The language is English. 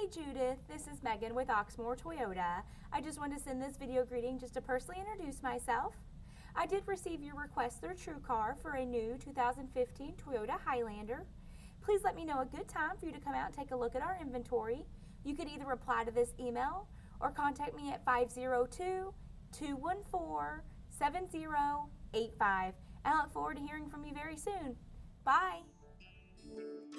Hey Judith, this is Megan with Oxmoor Toyota. I just wanted to send this video greeting just to personally introduce myself. I did receive your request through TrueCar for a new 2015 Toyota Highlander. Please let me know a good time for you to come out and take a look at our inventory. You could either reply to this email or contact me at 502-214-7085. I look forward to hearing from you very soon. Bye!